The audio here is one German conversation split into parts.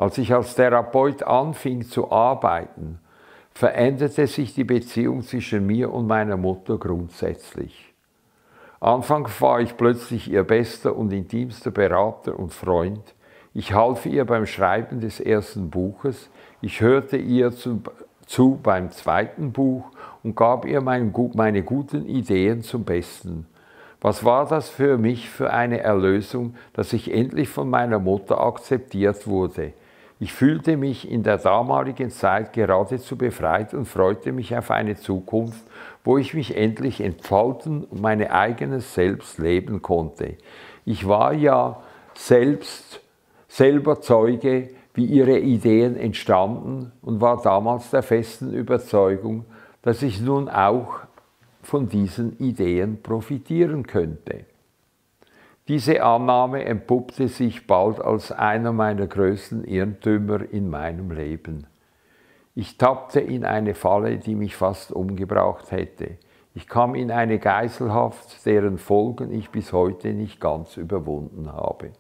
Als ich als Therapeut anfing zu arbeiten, veränderte sich die Beziehung zwischen mir und meiner Mutter grundsätzlich. Anfangs war ich plötzlich ihr bester und intimster Berater und Freund. Ich half ihr beim Schreiben des ersten Buches, ich hörte ihr zu beim zweiten Buch und gab ihr meine guten Ideen zum Besten. Was war das für mich für eine Erlösung, dass ich endlich von meiner Mutter akzeptiert wurde? Ich fühlte mich in der damaligen Zeit geradezu befreit und freute mich auf eine Zukunft, wo ich mich endlich entfalten und mein eigenes Selbst leben konnte. Ich war ja selber Zeuge, wie ihre Ideen entstanden und war damals der festen Überzeugung, dass ich nun auch von diesen Ideen profitieren könnte. Diese Annahme entpuppte sich bald als einer meiner größten Irrtümer in meinem Leben. Ich tappte in eine Falle, die mich fast umgebracht hätte. Ich kam in eine Geiselhaft, deren Folgen ich bis heute nicht ganz überwunden habe.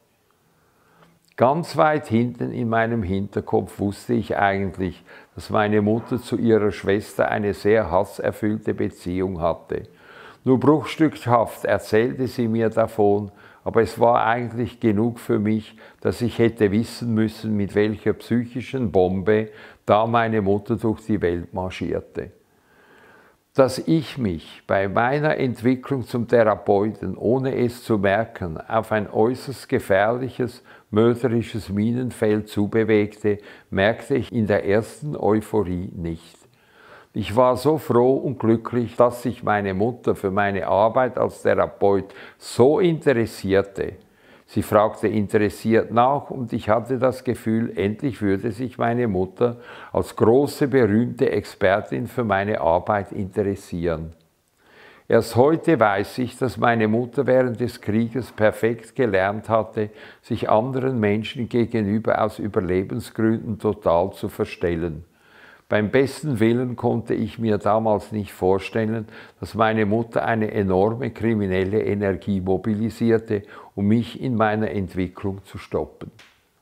Ganz weit hinten in meinem Hinterkopf wusste ich eigentlich, dass meine Mutter zu ihrer Schwester eine sehr hasserfüllte Beziehung hatte. Nur bruchstückhaft erzählte sie mir davon, aber es war eigentlich genug für mich, dass ich hätte wissen müssen, mit welcher psychischen Bombe da meine Mutter durch die Welt marschierte. Dass ich mich bei meiner Entwicklung zum Therapeuten, ohne es zu merken, auf ein äußerst gefährliches, mörderisches Minenfeld zubewegte, merkte ich in der ersten Euphorie nicht. Ich war so froh und glücklich, dass sich meine Mutter für meine Arbeit als Therapeut so interessierte. Sie fragte interessiert nach und ich hatte das Gefühl, endlich würde sich meine Mutter als große, berühmte Expertin für meine Arbeit interessieren. Erst heute weiß ich, dass meine Mutter während des Krieges perfekt gelernt hatte, sich anderen Menschen gegenüber aus Überlebensgründen total zu verstellen. Beim besten Willen konnte ich mir damals nicht vorstellen, dass meine Mutter eine enorme kriminelle Energie mobilisierte, um mich in meiner Entwicklung zu stoppen.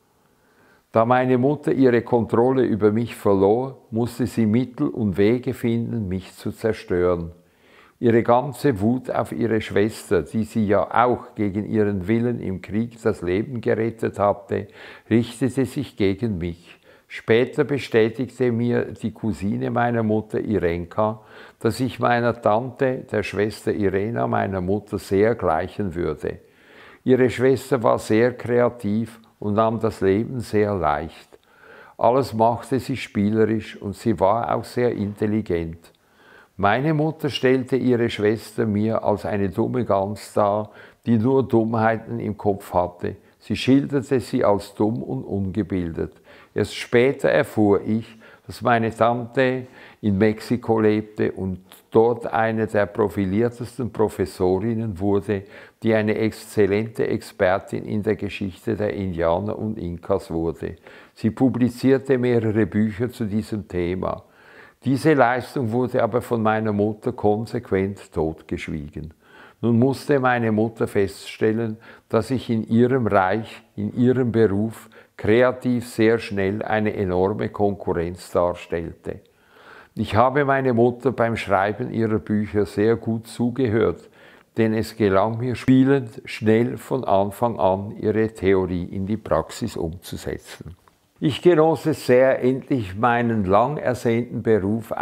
Da meine Mutter ihre Kontrolle über mich verlor, musste sie Mittel und Wege finden, mich zu zerstören. Ihre ganze Wut auf ihre Schwester, die sie ja auch gegen ihren Willen im Krieg das Leben gerettet hatte, richtete sich gegen mich. Später bestätigte mir die Cousine meiner Mutter Irenka, dass ich meiner Tante, der Schwester Irena meiner Mutter, sehr gleichen würde. Ihre Schwester war sehr kreativ und nahm das Leben sehr leicht. Alles machte sie spielerisch und sie war auch sehr intelligent. Meine Mutter stellte ihre Schwester mir als eine dumme Gans dar, die nur Dummheiten im Kopf hatte. Sie schilderte sie als dumm und ungebildet. Erst später erfuhr ich, dass meine Tante in Mexiko lebte und dort eine der profiliertesten Professorinnen wurde, die eine exzellente Expertin in der Geschichte der Indianer und Inkas wurde. Sie publizierte mehrere Bücher zu diesem Thema. Diese Leistung wurde aber von meiner Mutter konsequent totgeschwiegen. Nun musste meine Mutter feststellen, dass ich in ihrem Reich, in ihrem Beruf, kreativ sehr schnell eine enorme Konkurrenz darstellte. Ich habe meine Mutter beim Schreiben ihrer Bücher sehr gut zugehört, denn es gelang mir spielend schnell von Anfang an, ihre Theorie in die Praxis umzusetzen. Ich genoss es sehr, endlich meinen lang ersehnten Beruf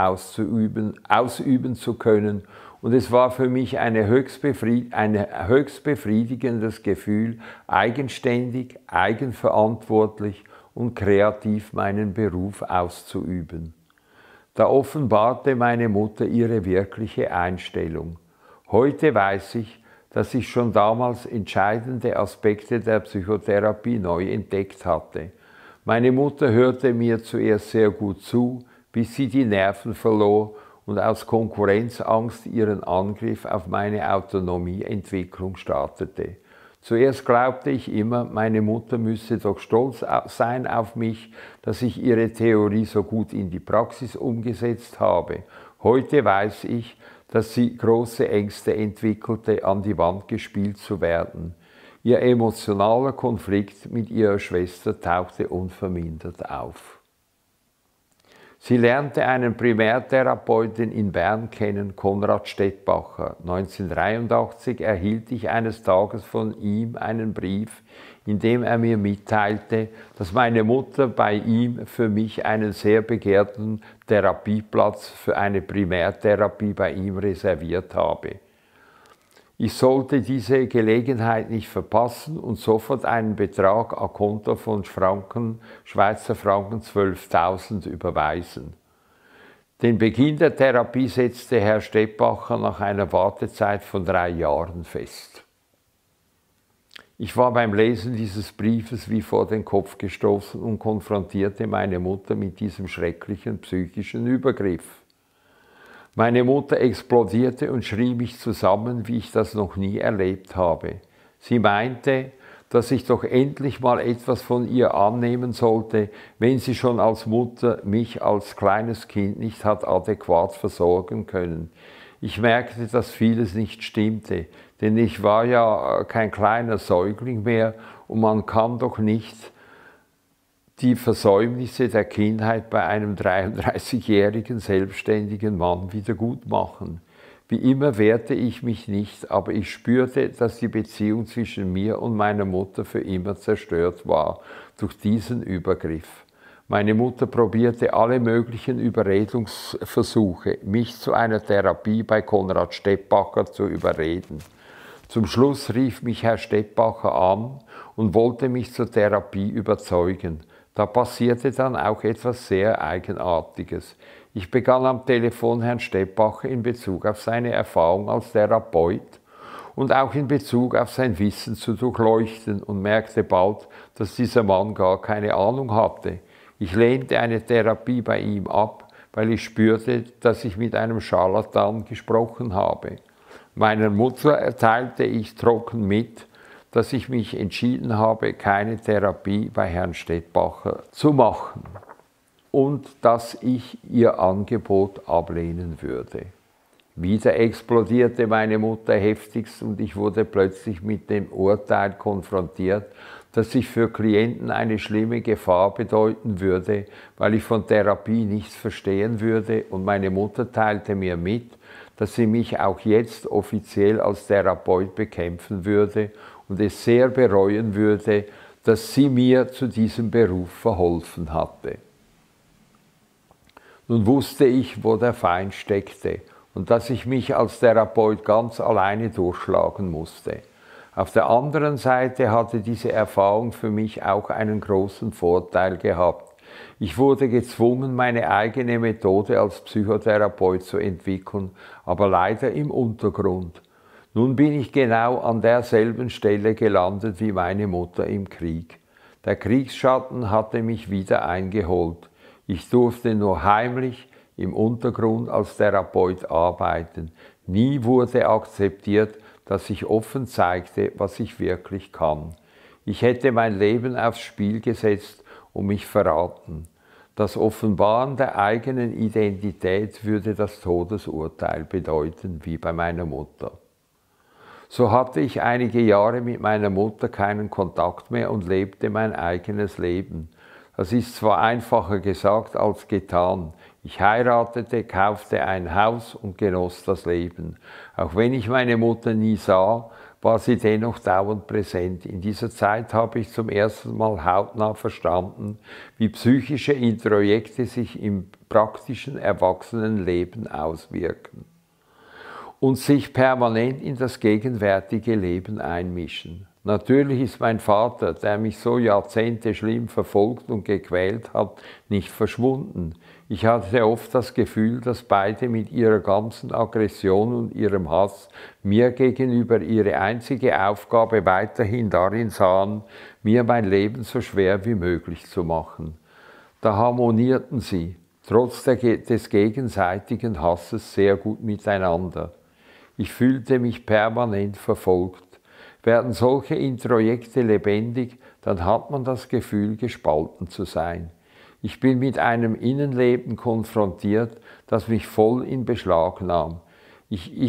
ausüben zu können, und es war für mich ein höchst befriedigendes Gefühl, eigenständig, eigenverantwortlich und kreativ meinen Beruf auszuüben. Da offenbarte meine Mutter ihre wirkliche Einstellung. Heute weiß ich, dass ich schon damals entscheidende Aspekte der Psychotherapie neu entdeckt hatte. Meine Mutter hörte mir zuerst sehr gut zu, bis sie die Nerven verlor und aus Konkurrenzangst ihren Angriff auf meine Autonomieentwicklung startete. Zuerst glaubte ich immer, meine Mutter müsse doch stolz sein auf mich, dass ich ihre Theorie so gut in die Praxis umgesetzt habe. Heute weiß ich, dass sie große Ängste entwickelte, an die Wand gespielt zu werden. Ihr emotionaler Konflikt mit ihrer Schwester tauchte unvermindert auf. Sie lernte einen Primärtherapeuten in Bern kennen, Konrad Stettbacher. 1983 erhielt ich eines Tages von ihm einen Brief, in dem er mir mitteilte, dass meine Mutter bei ihm für mich einen sehr begehrten Therapieplatz für eine Primärtherapie bei ihm reserviert habe. Ich sollte diese Gelegenheit nicht verpassen und sofort einen Betrag à Konto von Schweizer Franken 12.000 überweisen. Den Beginn der Therapie setzte Herr Stettbacher nach einer Wartezeit von 3 Jahren fest. Ich war beim Lesen dieses Briefes wie vor den Kopf gestoßen und konfrontierte meine Mutter mit diesem schrecklichen psychischen Übergriff. Meine Mutter explodierte und schrie mich zusammen, wie ich das noch nie erlebt habe. Sie meinte, dass ich doch endlich mal etwas von ihr annehmen sollte, wenn sie schon als Mutter mich als kleines Kind nicht hat adäquat versorgen können. Ich merkte, dass vieles nicht stimmte, denn ich war ja kein kleiner Säugling mehr und man kann doch nicht die Versäumnisse der Kindheit bei einem 33-jährigen selbstständigen Mann wiedergutmachen. Wie immer wehrte ich mich nicht, aber ich spürte, dass die Beziehung zwischen mir und meiner Mutter für immer zerstört war durch diesen Übergriff. Meine Mutter probierte alle möglichen Überredungsversuche, mich zu einer Therapie bei Konrad Stettbacher zu überreden. Zum Schluss rief mich Herr Stettbacher an und wollte mich zur Therapie überzeugen. Da passierte dann auch etwas sehr Eigenartiges. Ich begann am Telefon Herrn Stettbacher in Bezug auf seine Erfahrung als Therapeut und auch in Bezug auf sein Wissen zu durchleuchten und merkte bald, dass dieser Mann gar keine Ahnung hatte. Ich lehnte eine Therapie bei ihm ab, weil ich spürte, dass ich mit einem Scharlatan gesprochen habe. Meiner Mutter erteilte ich trocken mit, dass ich mich entschieden habe, keine Therapie bei Herrn Stettbacher zu machen und dass ich ihr Angebot ablehnen würde. Wieder explodierte meine Mutter heftigst und ich wurde plötzlich mit dem Urteil konfrontiert, dass ich für Klienten eine schlimme Gefahr bedeuten würde, weil ich von Therapie nichts verstehen würde, und meine Mutter teilte mir mit, dass sie mich auch jetzt offiziell als Therapeut bekämpfen würde und es sehr bereuen würde, dass sie mir zu diesem Beruf verholfen hatte. Nun wusste ich, wo der Feind steckte und dass ich mich als Therapeut ganz alleine durchschlagen musste. Auf der anderen Seite hatte diese Erfahrung für mich auch einen großen Vorteil gehabt. Ich wurde gezwungen, meine eigene Methode als Psychotherapeut zu entwickeln, aber leider im Untergrund. Nun bin ich genau an derselben Stelle gelandet wie meine Mutter im Krieg. Der Kriegsschatten hatte mich wieder eingeholt. Ich durfte nur heimlich im Untergrund als Therapeut arbeiten. Nie wurde akzeptiert, dass ich offen zeigte, was ich wirklich kann. Ich hätte mein Leben aufs Spiel gesetzt und mich verraten. Das Offenbaren der eigenen Identität würde das Todesurteil bedeuten, wie bei meiner Mutter. So hatte ich einige Jahre mit meiner Mutter keinen Kontakt mehr und lebte mein eigenes Leben. Das ist zwar einfacher gesagt als getan. Ich heiratete, kaufte ein Haus und genoss das Leben. Auch wenn ich meine Mutter nie sah, war sie dennoch dauernd präsent. In dieser Zeit habe ich zum ersten Mal hautnah verstanden, wie psychische Introjekte sich im praktischen Erwachsenenleben auswirken und sich permanent in das gegenwärtige Leben einmischen. Natürlich ist mein Vater, der mich so Jahrzehnte schlimm verfolgt und gequält hat, nicht verschwunden. Ich hatte oft das Gefühl, dass beide mit ihrer ganzen Aggression und ihrem Hass mir gegenüber ihre einzige Aufgabe weiterhin darin sahen, mir mein Leben so schwer wie möglich zu machen. Da harmonierten sie, trotz des gegenseitigen Hasses, sehr gut miteinander. Ich fühlte mich permanent verfolgt. Werden solche Introjekte lebendig, dann hat man das Gefühl, gespalten zu sein. Ich bin mit einem Innenleben konfrontiert, das mich voll in Beschlag nahm. Ich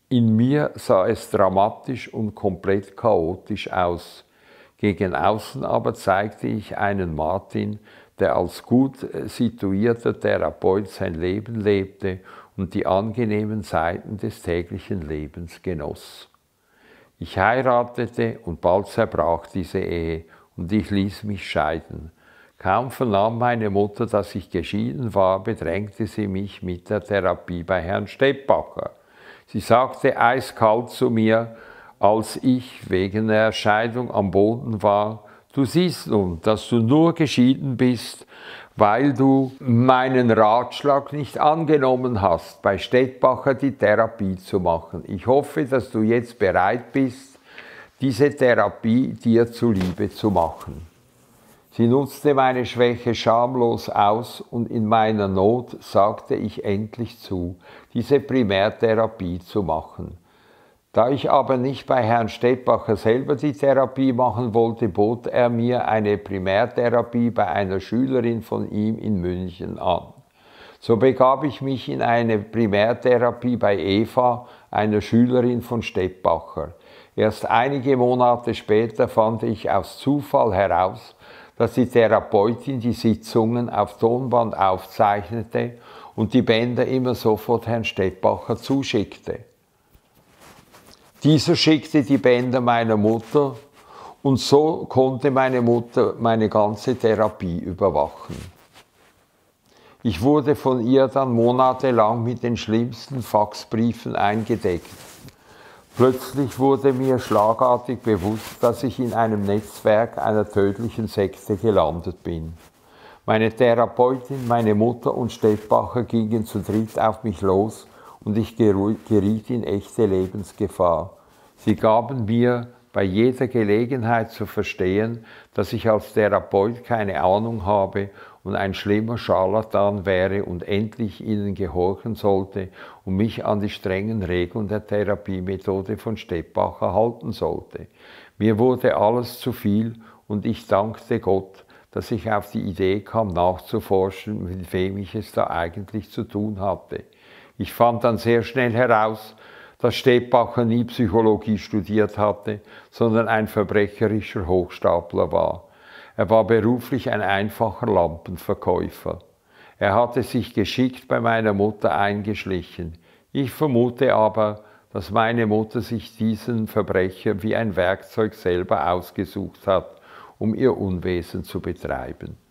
In mir sah es dramatisch und komplett chaotisch aus. Gegen außen aber zeigte ich einen Martin, der als gut situierter Therapeut sein Leben lebte und die angenehmen Seiten des täglichen Lebens genoss. Ich heiratete und bald zerbrach diese Ehe und ich ließ mich scheiden. Kaum vernahm meine Mutter, dass ich geschieden war, bedrängte sie mich mit der Therapie bei Herrn Stettbacher. Sie sagte eiskalt zu mir, als ich wegen der Scheidung am Boden war: Du siehst nun, dass du nur geschieden bist, weil du meinen Ratschlag nicht angenommen hast, bei Stettbacher die Therapie zu machen. Ich hoffe, dass du jetzt bereit bist, diese Therapie dir zuliebe zu machen. Sie nutzte meine Schwäche schamlos aus und in meiner Not sagte ich endlich zu, diese Primärtherapie zu machen. Da ich aber nicht bei Herrn Stettbacher selber die Therapie machen wollte, bot er mir eine Primärtherapie bei einer Schülerin von ihm in München an. So begab ich mich in eine Primärtherapie bei Eva, einer Schülerin von Stettbacher. Erst einige Monate später fand ich aus Zufall heraus, dass die Therapeutin die Sitzungen auf Tonband aufzeichnete und die Bänder immer sofort Herrn Stettbacher zuschickte. Dieser schickte die Bänder meiner Mutter und so konnte meine Mutter meine ganze Therapie überwachen. Ich wurde von ihr dann monatelang mit den schlimmsten Faxbriefen eingedeckt. Plötzlich wurde mir schlagartig bewusst, dass ich in einem Netzwerk einer tödlichen Sekte gelandet bin. Meine Therapeutin, meine Mutter und Stettbacher gingen zu dritt auf mich los und ich geriet in echte Lebensgefahr. Sie gaben mir bei jeder Gelegenheit zu verstehen, dass ich als Therapeut keine Ahnung habe und ein schlimmer Scharlatan wäre und endlich ihnen gehorchen sollte und mich an die strengen Regeln der Therapiemethode von Stettbacher halten sollte. Mir wurde alles zu viel und ich dankte Gott, dass ich auf die Idee kam, nachzuforschen, mit wem ich es da eigentlich zu tun hatte. Ich fand dann sehr schnell heraus, dass Stettbacher nie Psychologie studiert hatte, sondern ein verbrecherischer Hochstapler war. Er war beruflich ein einfacher Lampenverkäufer. Er hatte sich geschickt bei meiner Mutter eingeschlichen. Ich vermute aber, dass meine Mutter sich diesen Verbrecher wie ein Werkzeug selber ausgesucht hat, um ihr Unwesen zu betreiben.